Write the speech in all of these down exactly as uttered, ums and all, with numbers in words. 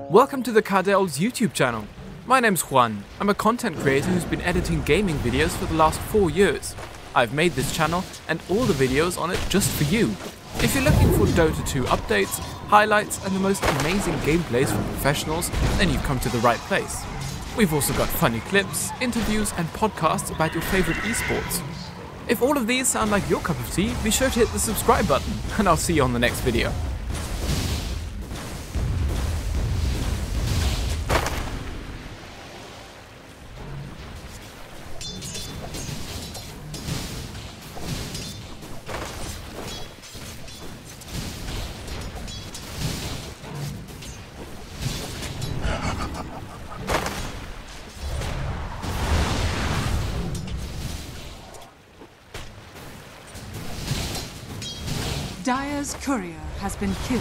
Welcome to the Daedalus YouTube channel. My name's Juan. I'm a content creator who's been editing gaming videos for the last four years. I've made this channel and all the videos on it just for you. If you're looking for Dota two updates, highlights and the most amazing gameplays from professionals, then you've come to the right place. We've also got funny clips, interviews and podcasts about your favorite esports. If all of these sound like your cup of tea, be sure to hit the subscribe button and I'll see you on the next video. Dire's courier has been killed.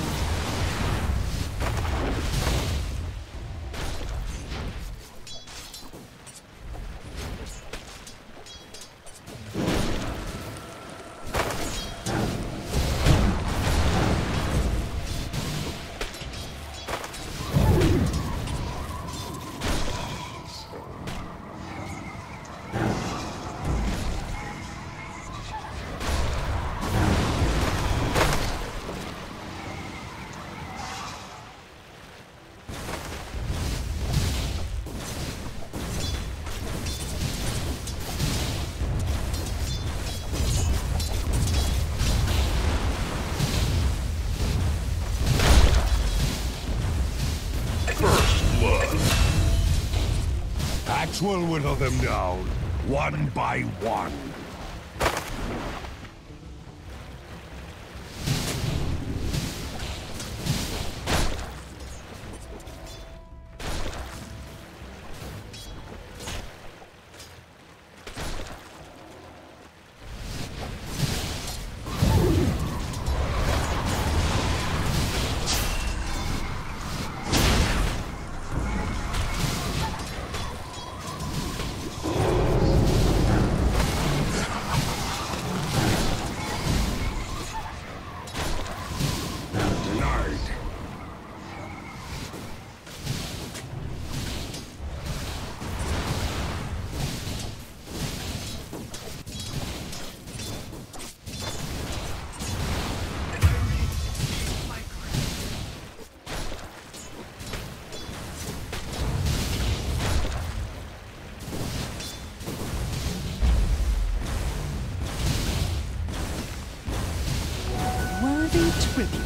Axe will whittle them down, one by one. Worthy tribute.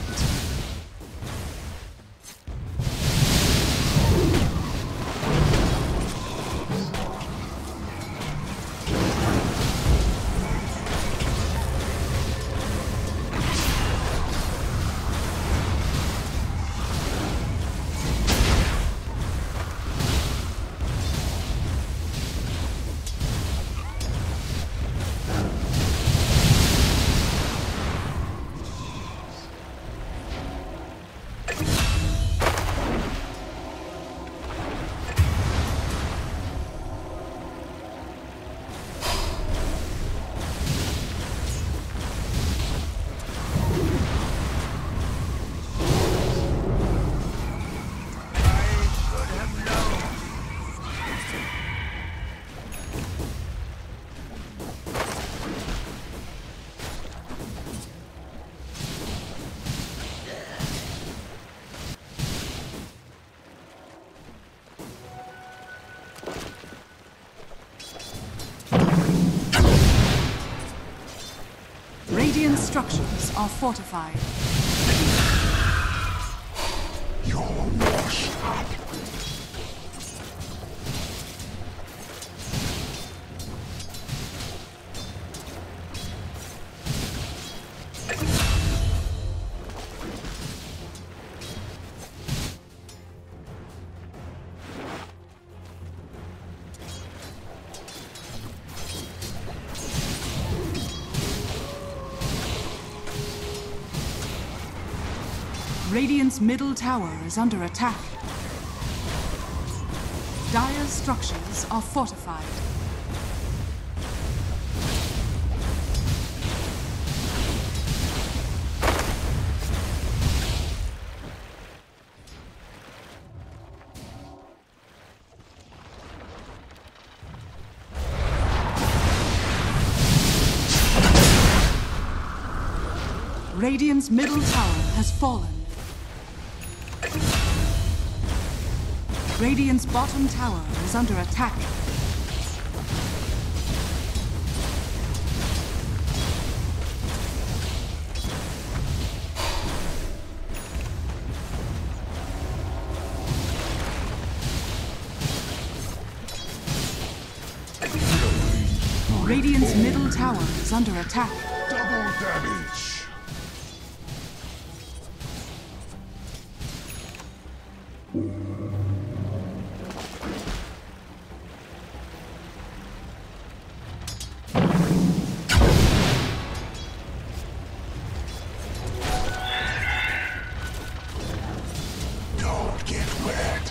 Radiant structures are fortified. You're washed up. Radiant's middle tower is under attack. Dire's structures are fortified. Radiant's middle tower has fallen. Radiant's bottom tower is under attack. Radiant's middle tower is under attack. Double damage. Don't get wet.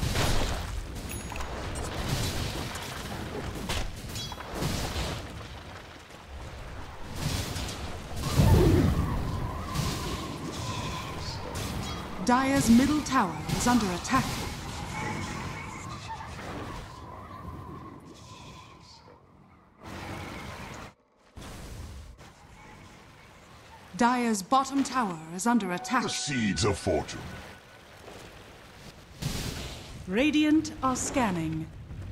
Dire's middle tower is under attack. Dire's bottom tower is under attack. The seeds of fortune. Radiant are scanning.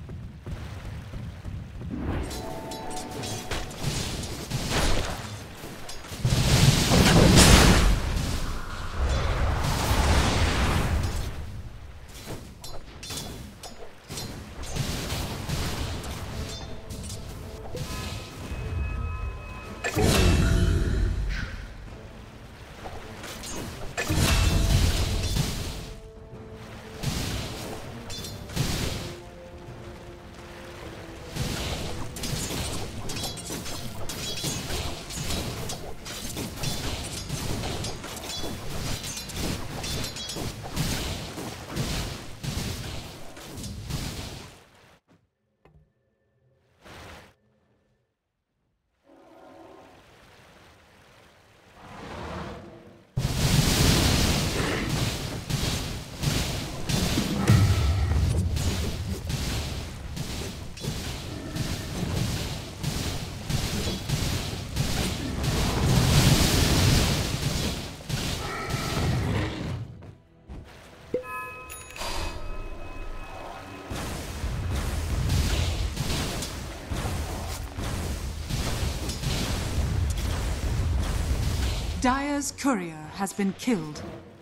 Dire's courier has been killed.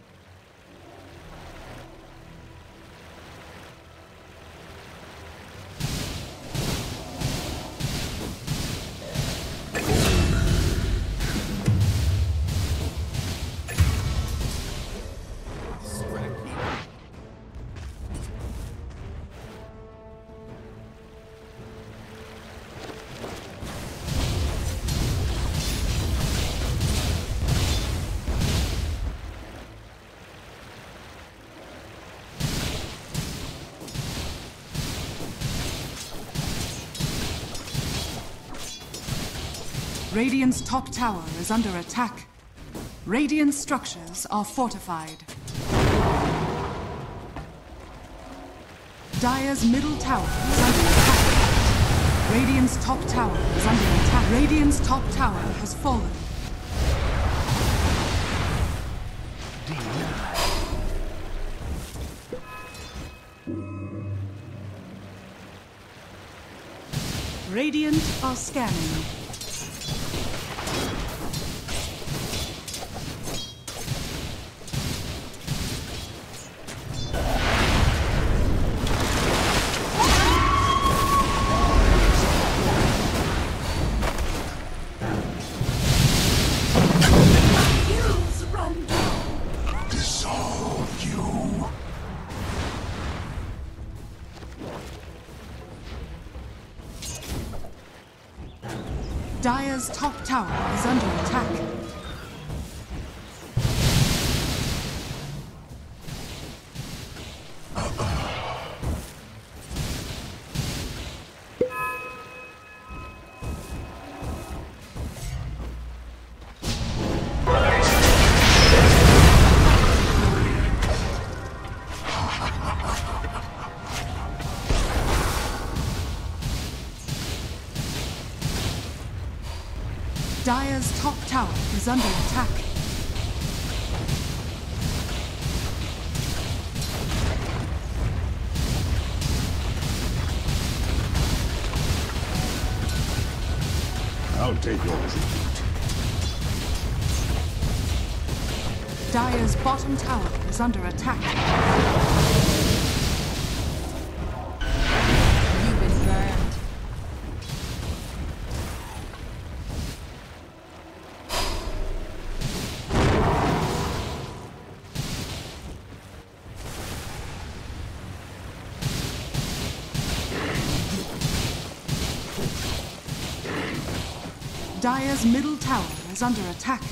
Radiant's top tower is under attack. Radiant structures are fortified. Dire's middle tower is under attack. Radiant's top tower is under attack. Radiant's top tower has fallen. Radiant are scanning. Dire's top tower is under attack. Dire's top tower is under attack. take your tribute. Dire's bottom tower is under attack. You've been burned. Dire's middle tower is under attack.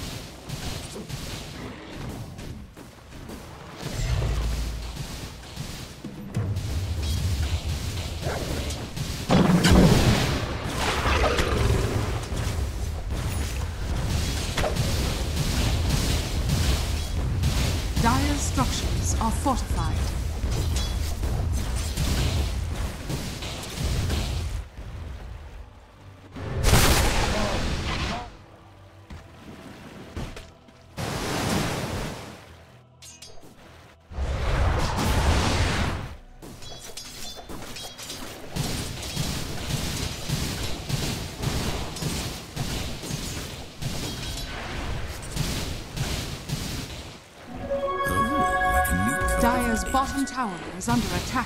Dire's structures are fortified. Dire's bottom tower is under attack.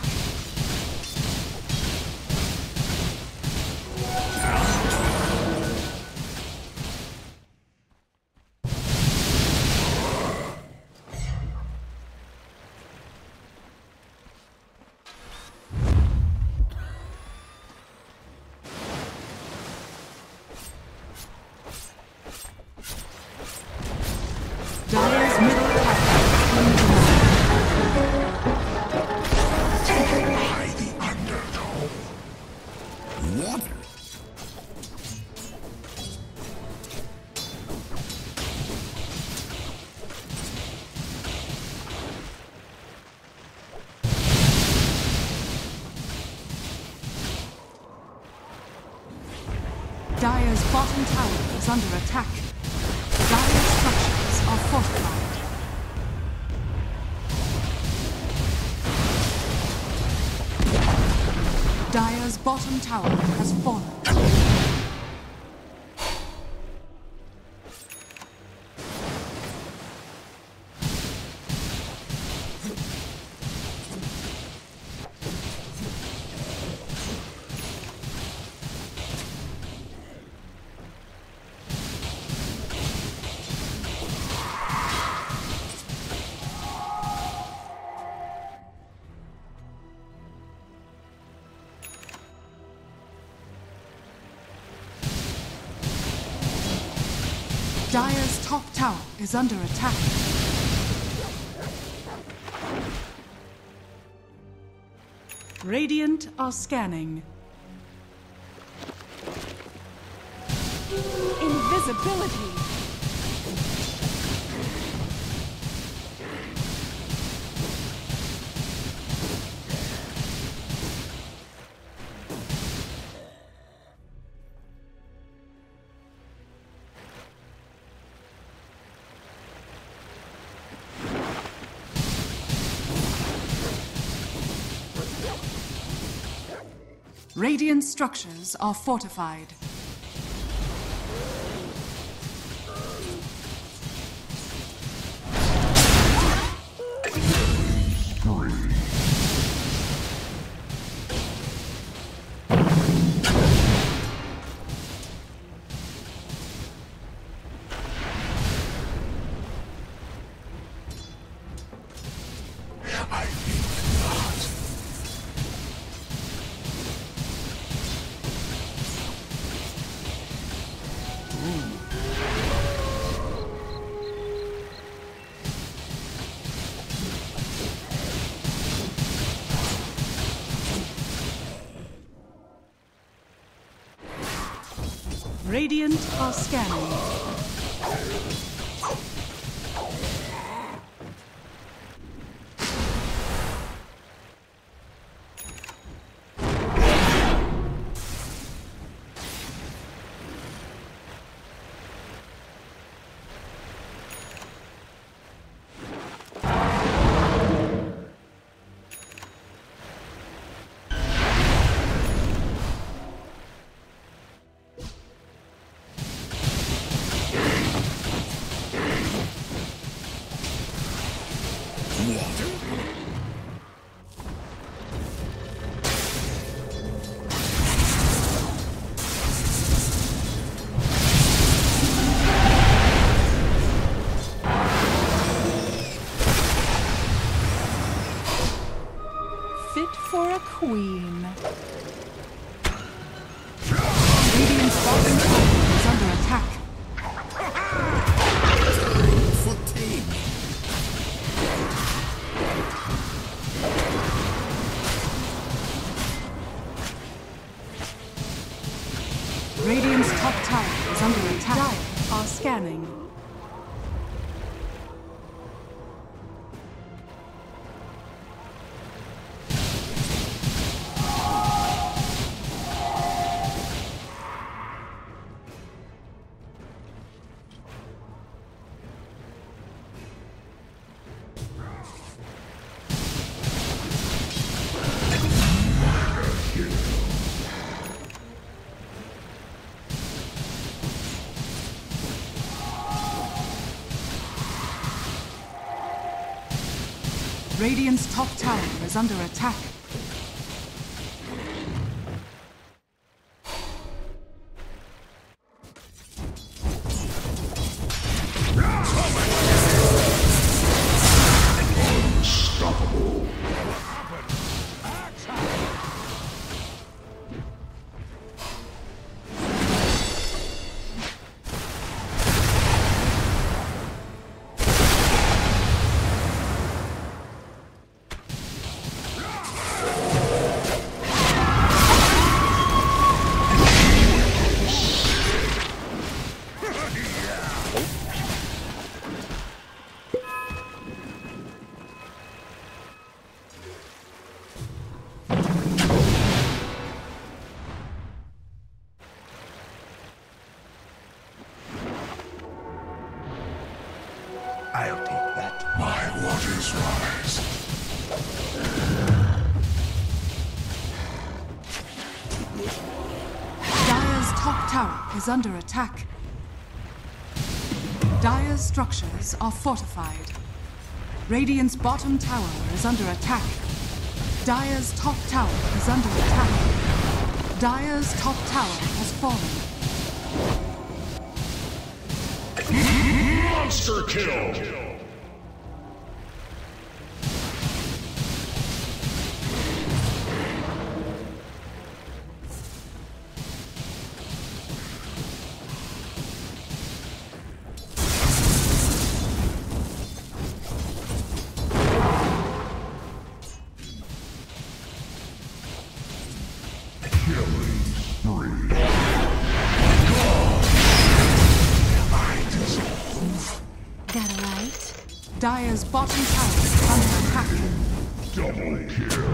Dire's middle tower By the undertow. What? Dire's bottom tower is under attack. Dire's structures are fortified. Dire's bottom tower has fallen. Dire's top tower is under attack. Radiant are scanning. Invisibility! Radiant structures are fortified. I think not. Radiant are scanning. Fit for a queen. Radiant's bottom tower is under attack. Fatigue. Radiant's top tower is under attack. Dire are scanning. Radiant's top tower is under attack. Unstoppable. I'll take that. My waters rise. Dire's top tower is under attack. Dire's structures are fortified. Radiant's bottom tower is under attack. Dire's top tower is under attack. Dire's top tower has fallen. Monster kill! Dire's bottom tower is under attack. Double kill.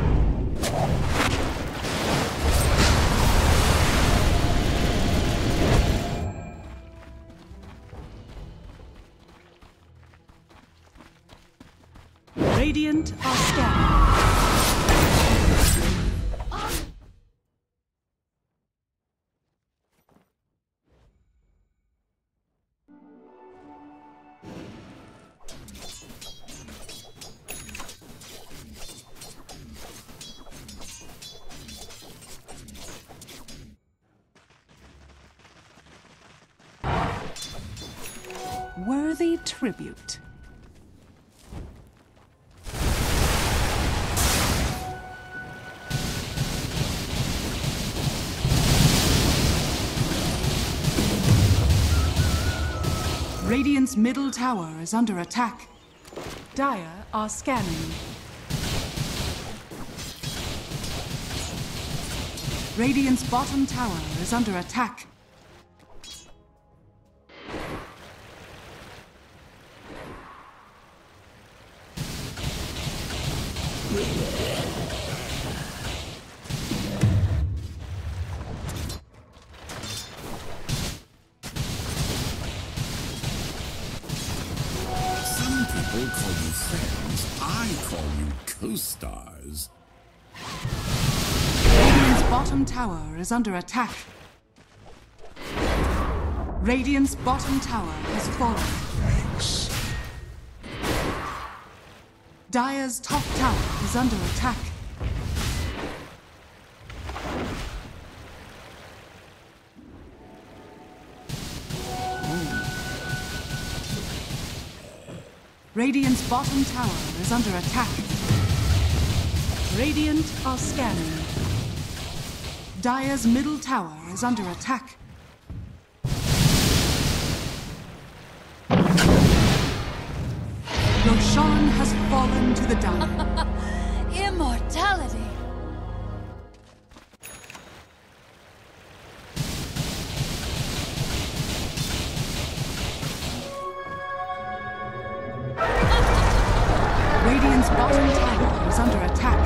Radiant are scanning. Worthy tribute. Radiant's middle tower is under attack. Dire are scanning. Radiant's bottom tower is under attack. People call you friends, I call you co-stars. Radiant's bottom tower is under attack. Radiant's bottom tower has fallen. Thanks. Dire's top tower is under attack. Radiant's bottom tower is under attack. Radiant are scanning. Dire's middle tower is under attack. Roshan has fallen to the Dire. Immortality! Radiant's bottom tower is under attack.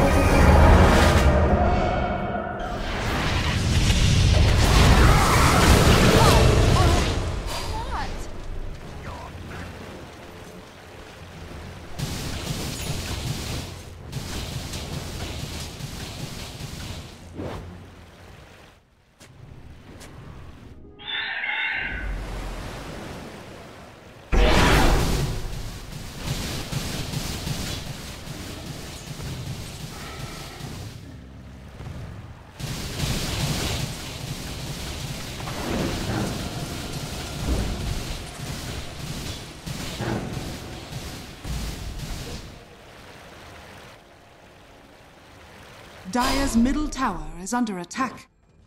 Dire's middle tower is under attack.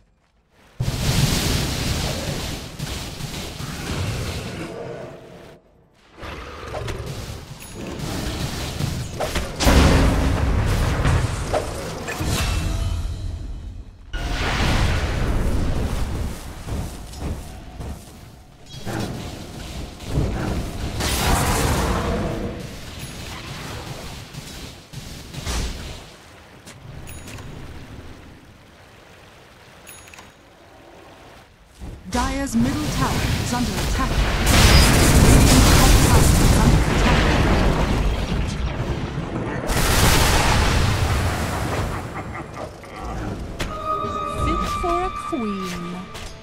Dire's middle tower is under attack. Radiant's top tower is under attack. Fit for a queen.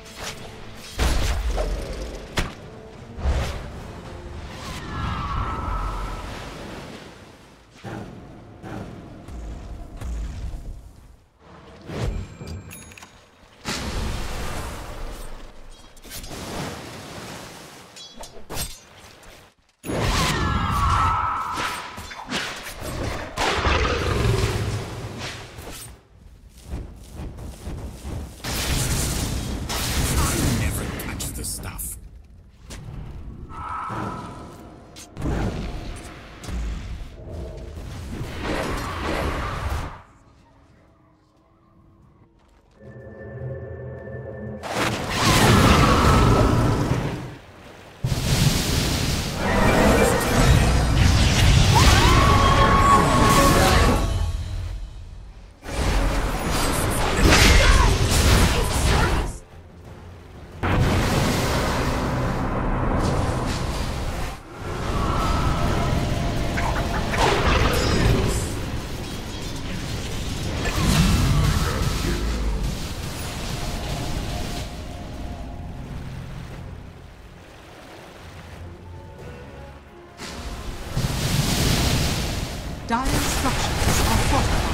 Dire structures are fortified.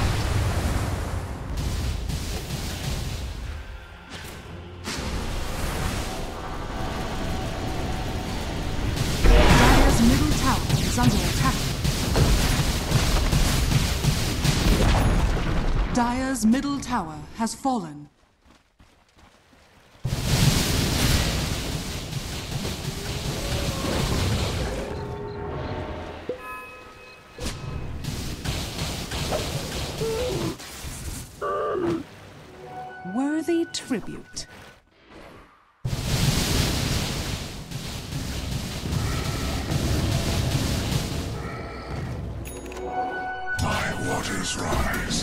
Dire's middle tower is under attack. Dire's middle tower has fallen. Worthy tribute. My waters rise.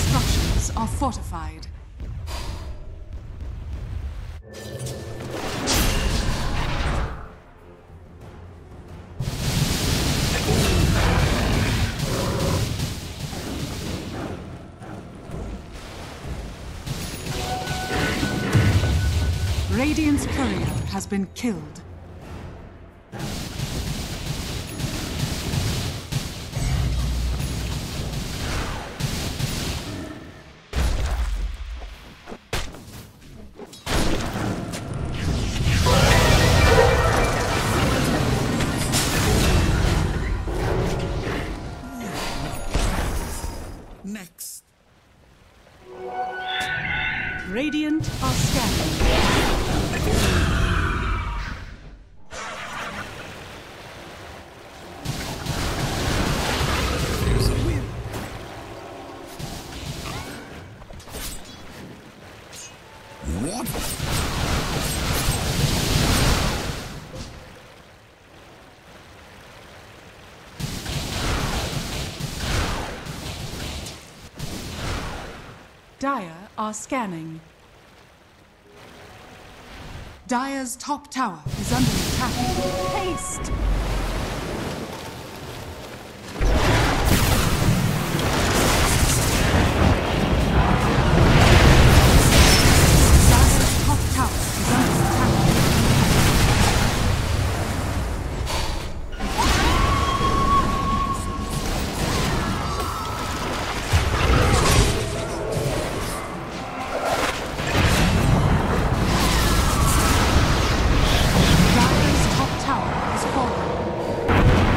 structures are fortified. Radiant's courier has been killed. Next. Radiant are scanning. What? Dire are scanning. Dire's top tower is under attack. Haste! Dire's top tower is under attack. Dire's top tower has fallen.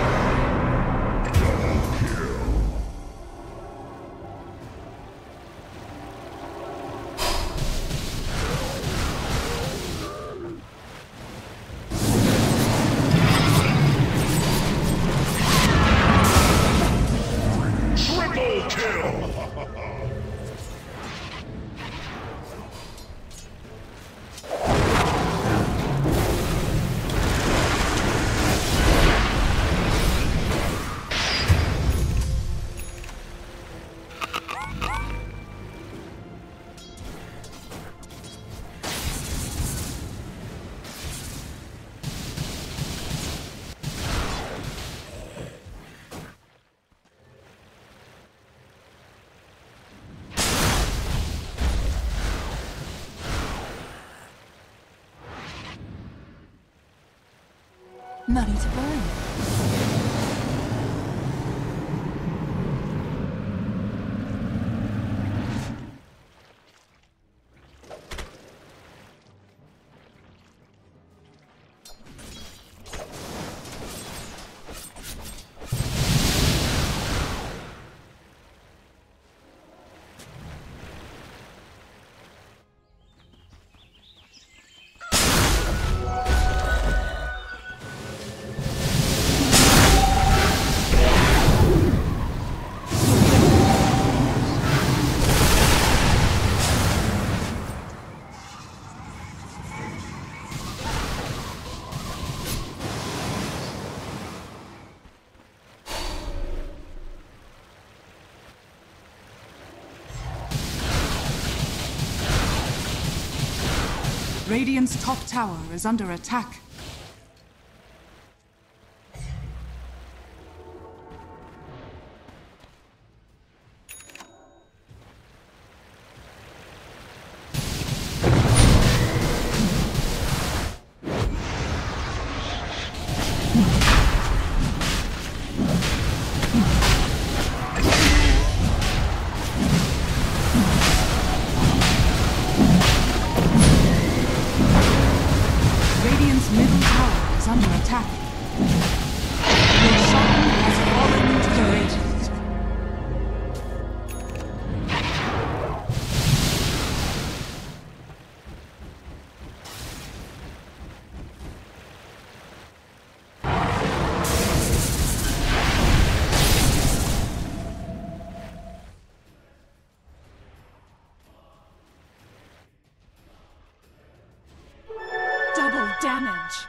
Triple kill! Money to burn. Radiant's top tower is under attack. Radiant's middle tower is under attack. Your shaman has fallen to the Radiant. Double damage.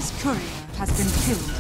Dire's courier has been killed.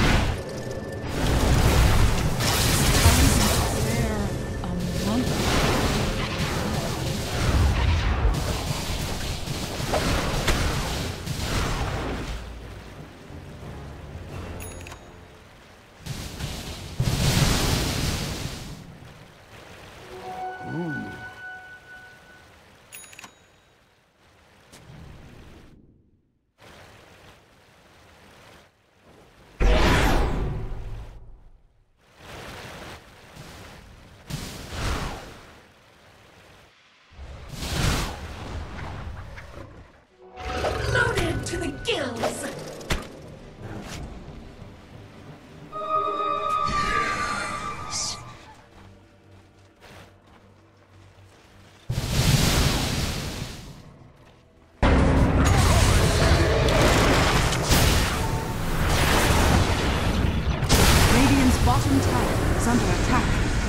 Loaded to the gills! Radiant's bottom tower is under attack.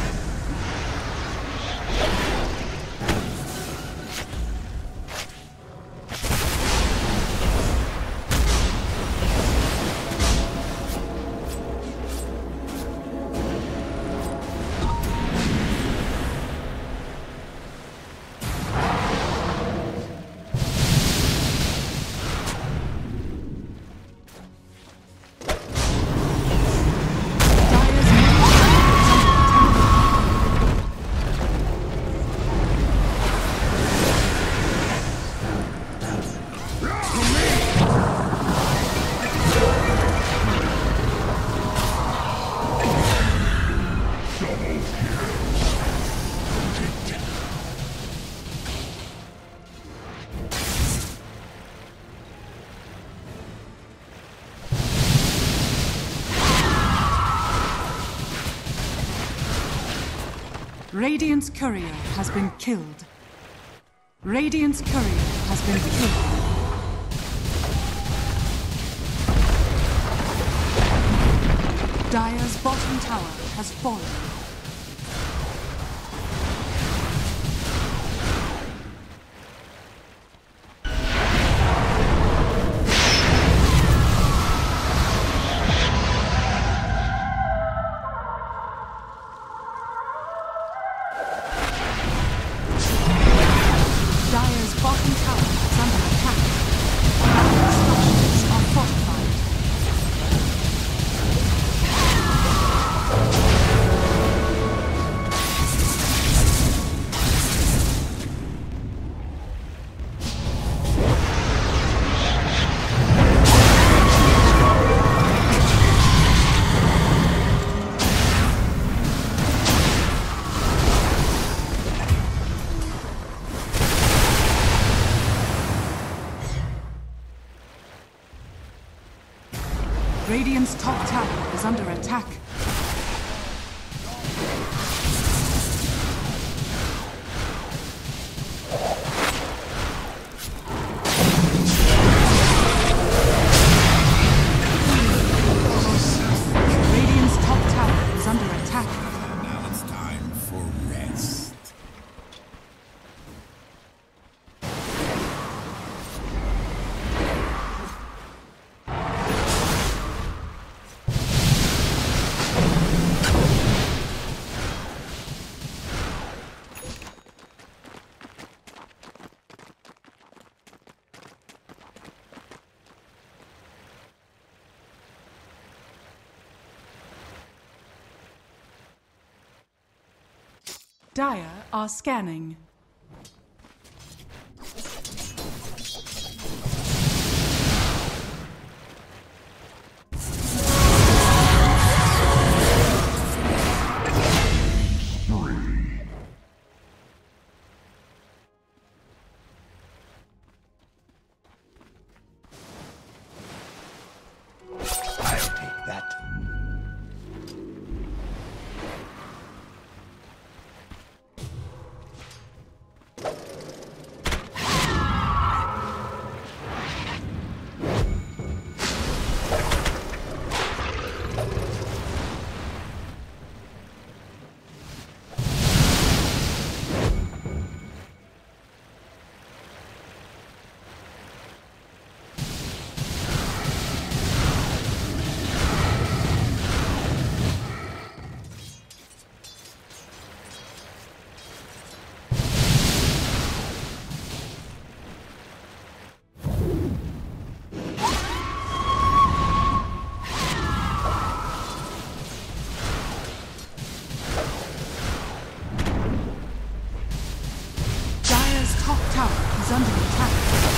Radiant's courier has been killed. Radiant's courier has been killed. Dire's bottom tower has fallen. Dire's bottom tower is under attack. Our structures are fortified. Radiant's top tower is under attack. Radiant's top tower is under attack. Now it's time for rest. Dire are scanning. I'll take that. under attack.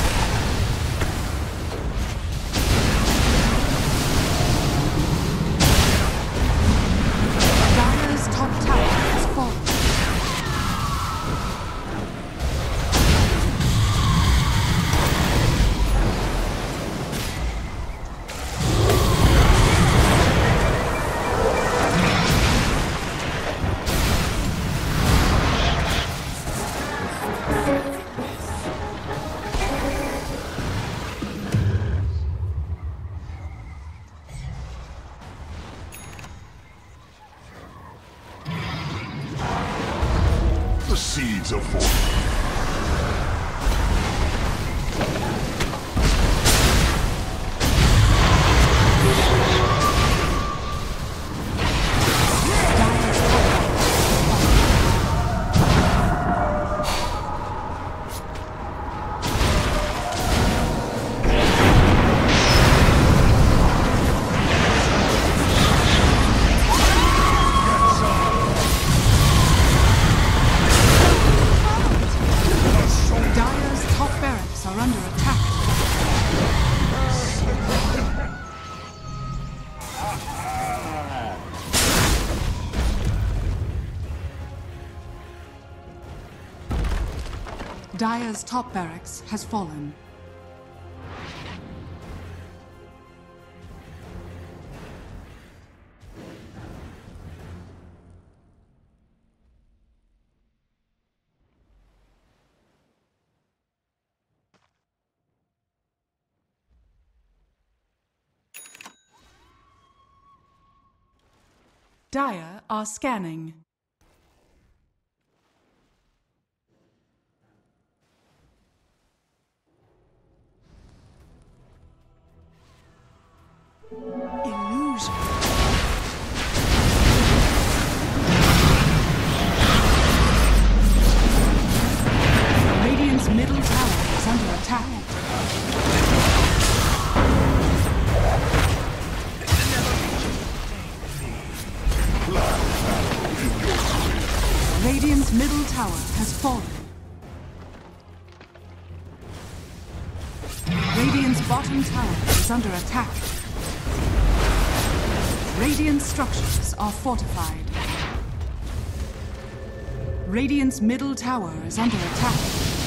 Dire's top tower has fallen. The seeds of fortune. Dire's top barracks has fallen. Dire are scanning. Illusion. Radiant's middle tower is under attack. Radiant's middle tower has fallen. Radiant's bottom tower is under attack. Radiant structures are fortified. Radiant's middle tower is under attack.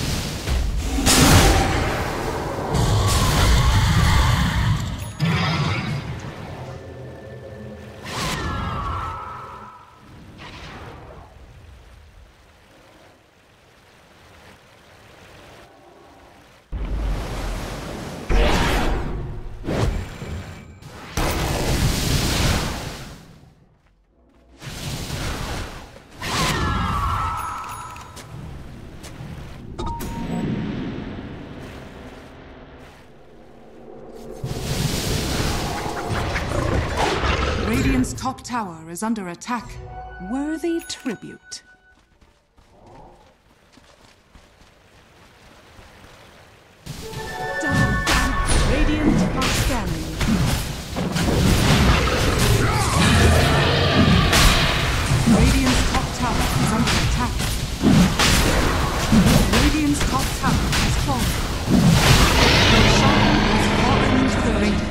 Radiant's top tower is under attack. Worthy tribute. Double damage. Radiant are scanning. Radiant's top tower is under attack. Radiant's top tower has fallen. The sun has fallen into the Radiant.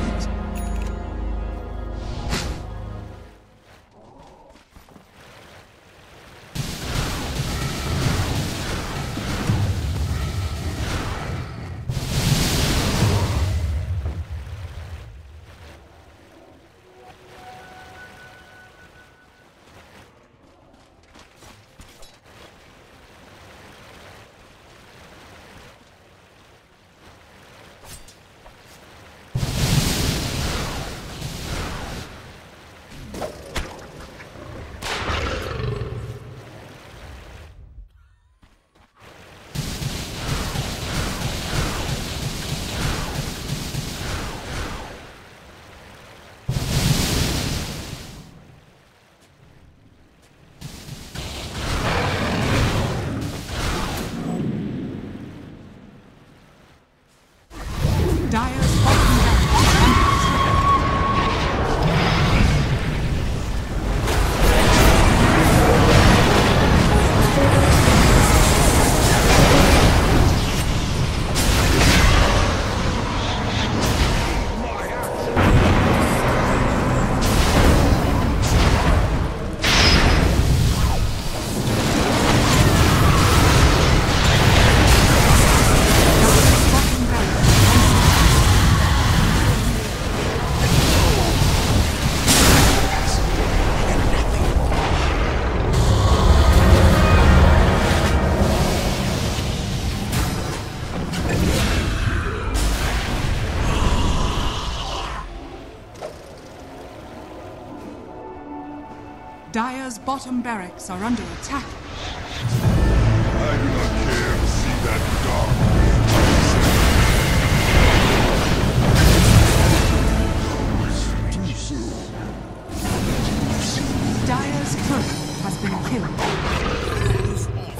Dire's bottom barracks are under attack. I do not care to see that dark. Too soon. Dire's turret has been killed.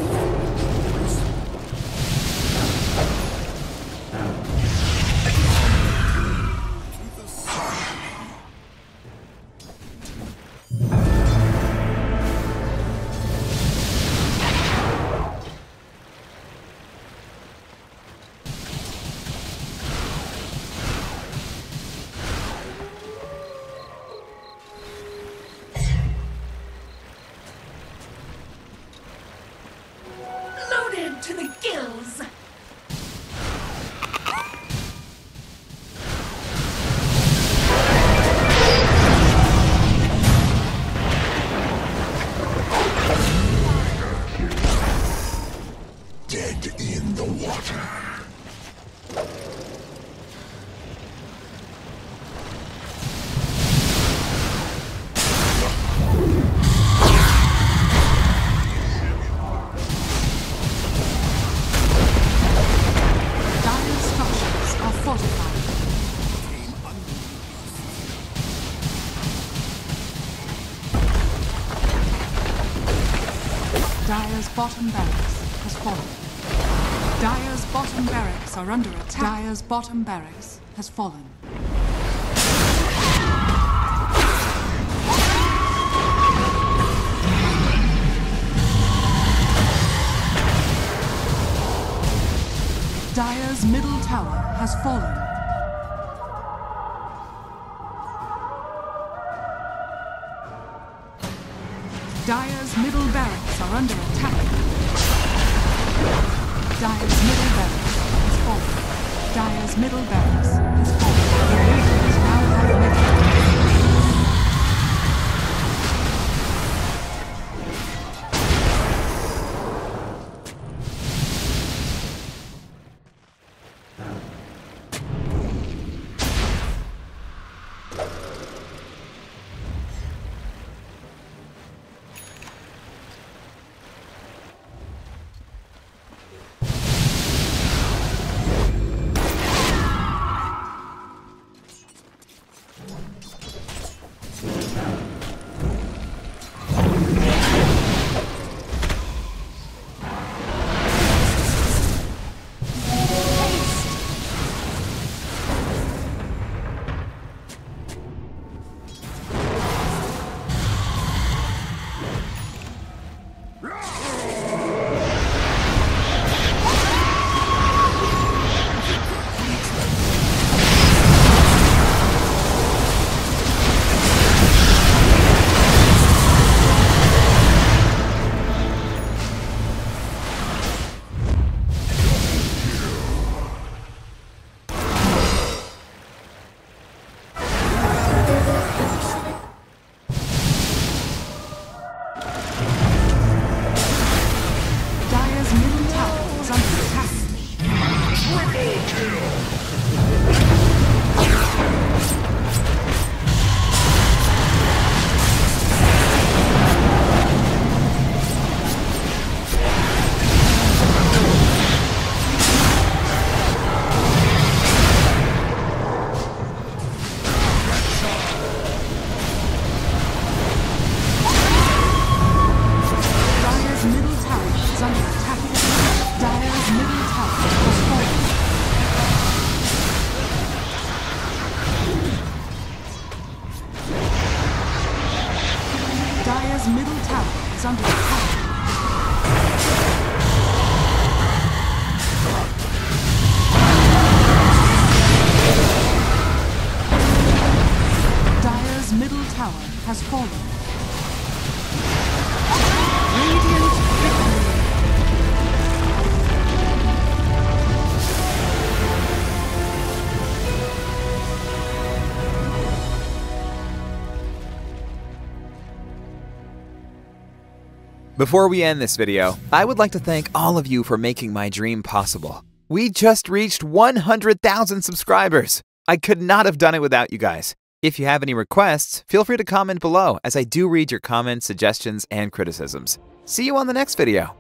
Loaded to the gills. Dead in the water. Dire's structures are fortified. Dire's bottom barracks has fallen. Dire's bottom barracks are under attack. Dire's bottom barracks has fallen. Dire's middle tower has fallen. Dire's middle barracks are under attack. Dire's middle barracks has fallen. Dire's middle barracks has fallen. The Radiant now have middle. is under attack. Dire's middle tower has fallen. Radiant victory. Before we end this video, I would like to thank all of you for making my dream possible. We just reached one hundred thousand subscribers. I could not have done it without you guys. If you have any requests, feel free to comment below, as I do read your comments, suggestions, and criticisms. See you on the next video.